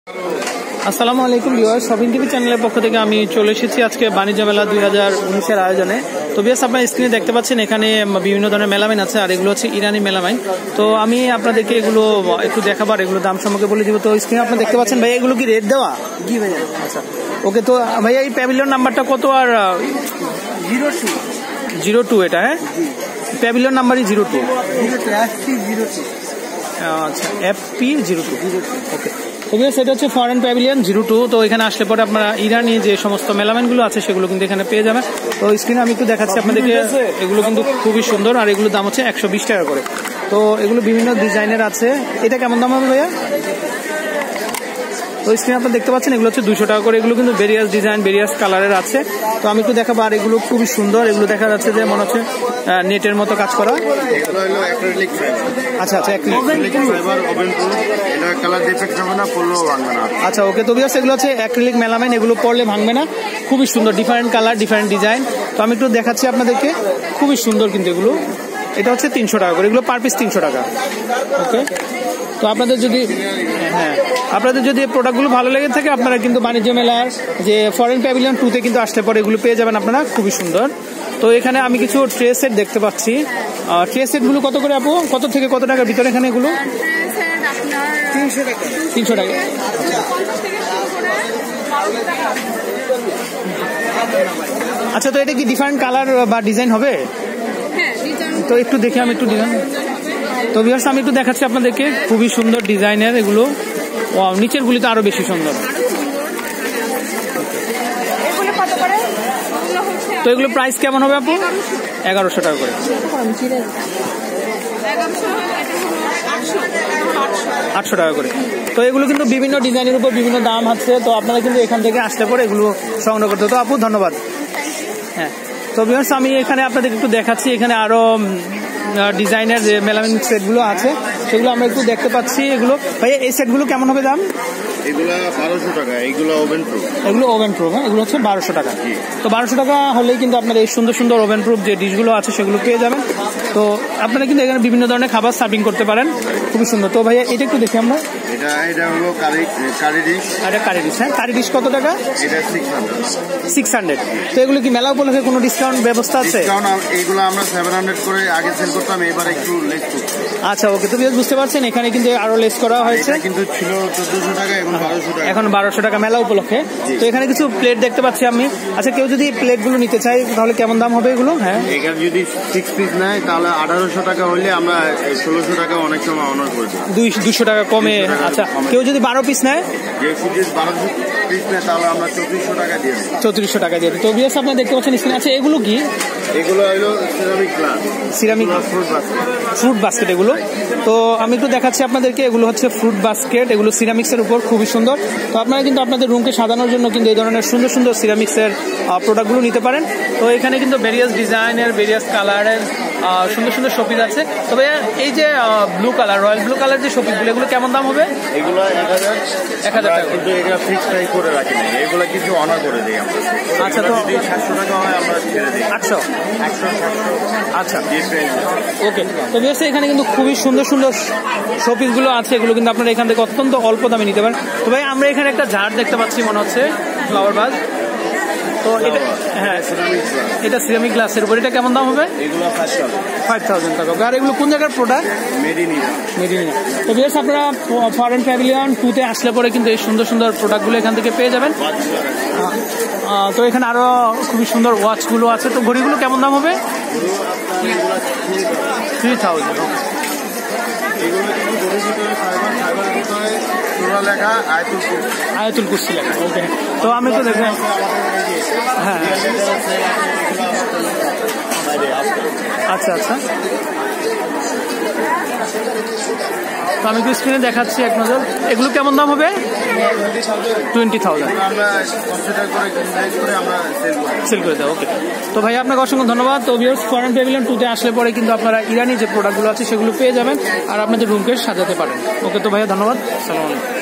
আসসালামু আলাইকুম viewers, shopping TV চ্যানেলের পক্ষ থেকে আমি চলে এসেছি আজকে বাণিজ্য মেলা 2019-এর আয়োজনে। তো ভিউয়ার্স, আপনারা স্ক্রিনে দেখতে পাচ্ছেন এখানে বিভিন্ন ধরনের মেলামাইন আছে, আর এগুলো হচ্ছে ইরানি মেলামাইন। তো আমি আপনাদেরকে এগুলো একটু দেখাবার, এগুলো দাম সম্পর্কে বলে দিব। তো স্ক্রিনে আপনারা দেখতে পাচ্ছেন ভাইয়া, এগুলো কি রেট দেওয়া? জি ভাইয়া। আচ্ছা, ওকে। তো ভাইয়া এই প্যাভিলিয়ন নাম্বারটা কত? আর 02 এটা? হ্যাঁ, প্যাভিলিয়ন নাম্বারই 02। আচ্ছা, FP02। ওকে। সেটা হচ্ছে ফরেন প্যাভিলিয়ন 02। তো এখানে আসলে পরে আপনারা ইরানি যে সমস্ত মেলামাইনগুলো আছে সেগুলো কিন্তু এখানে পেয়ে যাবেন। তো স্ক্রিনে আমি একটু দেখাচ্ছি আপনাদেরকে, এগুলো কিন্তু খুবই সুন্দর, আর এগুলোর দাম হচ্ছে 120 টাকা করে। তো এগুলো বিভিন্ন ডিজাইনের আছে। এটা কেমন দাম হবে ভাইয়া? তো স্ক্রিনে আপনারা দেখতে পাচ্ছেন এগুলো হচ্ছে 200 টাকা করে। এগুলো কিন্তু ভেরিয়াস ডিজাইন, ভেরিয়াস কালারের আছে। তো আমি একটু দেখাবো, আর এগুলো খুবই সুন্দর। এগুলো দেখা যাচ্ছে যে মনে হচ্ছে নেটের মতো কাজ করা। আচ্ছা আচ্ছা, আচ্ছা, ওকে। তো ভিউয়ার্স, এগুলো হচ্ছে অ্যাক্রিলিক মেলামাইন, এগুলো পরলে ভাঙবে না। খুবই সুন্দর, ডিফারেন্ট কালার, ডিফারেন্ট ডিজাইন। তো আমি একটু দেখাচ্ছি আপনাদেরকে, খুবই সুন্দর কিন্তু এগুলো। এটা হচ্ছে 300 টাকা করে, এগুলো পার পিস 300 টাকা। ওকে। তো আপনাদের যদি প্রোডাক্টগুলো ভালো লেগে থাকে, আপনারা কিন্তু বাণিজ্য মেলার যে ফরেন প্যাভিলিয়ন 2-তে কিন্তু আসলে পরে এগুলো পেয়ে যাবেন আপনারা, খুবই সুন্দর। তো এখানে আমি কিছু ট্রে সেট দেখতে পাচ্ছি। ট্রে সেটগুলো কত করে আপু? কত থেকে কত টাকার ভিতরে এখানে এগুলো? 300 টাকা। আচ্ছা, তো এটা কি ডিফারেন্ট কালার বা ডিজাইন হবে? তো একটু দেখে আমি একটু ডিজাইন। তো ভিউয়ার্স, আমি একটু দেখাচ্ছি আপনাদেরকে, খুবই সুন্দর ডিজাইনের এগুলো। নিচের গুলি তো আরো বেশি সুন্দর। তো এগুলো প্রাইস কেমন হবে আপু? 1100 টাকা করে। 800 টাকা করে। তো এগুলো কিন্তু বিভিন্ন ডিজাইনের উপর বিভিন্ন দাম আছে। তো আপনারা কিন্তু এখান থেকে আসলে পরে এগুলো সংগ্রহ করতে। তো আপু ধন্যবাদ। হ্যাঁ, তো ভিউয়ার্স, আমি এখানে আপনাদের একটু দেখাচ্ছি, এখানে আরো ডিজাইনের যে মেলামাইন সেটগুলো আছে সেগুলো আমরা একটু দেখতে পাচ্ছি। এগুলো ভাইয়া, এই সেটগুলো কেমন হবে দাম? এগুলো 1200 টাকা। এগুলো ওভেন প্রুফ। এগুলো ওভেন প্রুফ? হ্যাঁ, এগুলো হচ্ছে 1200 টাকা। তো 1200 টাকা হলেই কিন্তু আপনার এই সুন্দর সুন্দর ওভেন প্রুফ যে ডিশগুলো আছে সেগুলো পেয়ে যাবেন। তো আপনারা কিন্তু এখানে বিভিন্ন ধরনের খাবার সার্ভিং করতে পারেন, খুবই সুন্দর। তো ভাইয়া, এটা একটু দেখি আমরা। এটা হলো কারি ডিশ। এটা কারি ডিশ। হ্যাঁ, কারি ডিশ কত টাকা? এটা 600। তো এগুলো কি মেলা উপলক্ষে কোনো ডিসকাউন্ট ব্যবস্থা আছে? এইগুলো আমরা 700 করে আগে সেল করতাম, এবার একটু লেস করছি। আচ্ছা, ওকে। তো বুঝতে পারছেন এখানে কিন্তু আরো লেস করা হয়েছে। কিন্তু ছিল 1400 টাকা, এখন 1200 টাকা। এখন 1200 টাকা মেলা উপলক্ষে। তো এখানে কিছু প্লেট দেখতে পাচ্ছি আমি। আচ্ছা, কেউ যদি প্লেটগুলো নিতে চাই তাহলে কেমন দাম হবে এগুলো? হ্যাঁ, এখানে যদি 6 পিস নেয় তাহলে 1800 টাকা হলে আমরা 1600 টাকা অনেক সময় অনার করে দিই। 200 টাকা কমে। আচ্ছা, কেউ যদি 12 পিস নেয়? যে 12 পিস নেয় তাহলে আমরা 3400 টাকা দিয়ে দিই। 3400 টাকা দিয়ে। তো ভিউয়ার্স, আপনারা দেখতে পাচ্ছেন স্ক্রিনে। আচ্ছা, এগুলো কি? এগুলো হলো সিরামিক ফ্রুট বাস্কেট এগুলো। তো আমি একটু দেখাচ্ছি আপনাদেরকে, এগুলো হচ্ছে ফ্রুট বাস্কেট, এগুলো সিরামিক্সের উপর, খুবই সুন্দর। তো আপনারা কিন্তু আপনাদের রুমকে সাজানোর জন্য কিন্তু এই ধরনের সুন্দর সুন্দর সিরামিক্সের প্রোডাক্টগুলো নিতে পারেন। তো এখানে কিন্তু ভেরিয়াস ডিজাইনের, ভেরিয়াস কালারের সুন্দর সুন্দর শোপিস আছে। তবে এই যে blue colour, royal blue colour যে শোপিসগুলো, এগুলো কেমন দাম হবে? এগুলো 1000 টাকা। কিন্তু এটা ফিক্স প্রাইস করে রাখি না, এগুলো কিছু অনার করে দিই আমরা। আচ্ছা, তো যদি 700 টাকা হয় আমরা ছেড়ে দিই। 800। আচ্ছা, ওকে। তো ভিউয়ার্স, এখানে কিন্তু খুবই সুন্দর সুন্দর শোপিসগুলো আছে, এগুলো কিন্তু আপনারা এখান থেকে অত্যন্ত অল্প দামে নিতে পারেন। তো ভাই, আমরা এখানে একটা ঝাড় দেখতে পাচ্ছি, মনে হচ্ছে ফ্লাওয়ার ভাজ। তো এটা, হ্যাঁ, এটা সিরামিক গ্লাসের উপর। এটা কেমন দাম হবে? এগুলো 5000 টাকা। আর এগুলো কোন জায়গার প্রোডাক্ট? Made in Iran. তো ভিউয়ার্স, আপনারা ফরেন প্যাভিলিয়ন 2-তে আসলে পরে কিন্তু এই সুন্দর সুন্দর প্রোডাক্টগুলো এখান থেকে পেয়ে যাবেন। তো এখানে আরো খুবই সুন্দর ওয়াচগুলো আছে। তো ঘড়িগুলো কেমন দাম হবে? 3000। আয়াতুল কুরসি লেখা। ওকে। তো আমি তো দেখবেন। হ্যাঁ, আচ্ছা আচ্ছা। তো আমি তো স্ক্রিনে দেখাচ্ছি এক নজর। এগুলো কেমন দাম হবে? 20,000 সেল করে দেয়। ওকে। তো ভাই, আপনাকে অসংখ্য ধন্যবাদ। তো ভিউয়ার্স, ফরেন প্যাভিলিয়ন 2-তে আসলে পরে কিন্তু আপনারা ইরানি যে প্রোডাক্টগুলো আছে সেগুলো পেয়ে যাবেন, আর আপনাদের রুমকে সাজাতে পারেন। ওকে, তো ভাইয়া ধন্যবাদ। আসসালামু আলাইকুম।